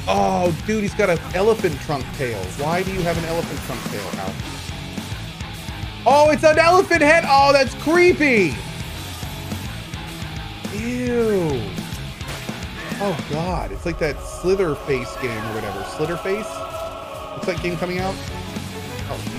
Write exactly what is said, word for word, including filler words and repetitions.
Oh, dude, he's got an elephant trunk tail. Why do you have an elephant trunk tail? Ow. Oh, it's an elephant head. Oh, that's creepy. Ew. Oh, God. It's like that Slither Face game or whatever. Slither Face? What's that game coming out? Oh,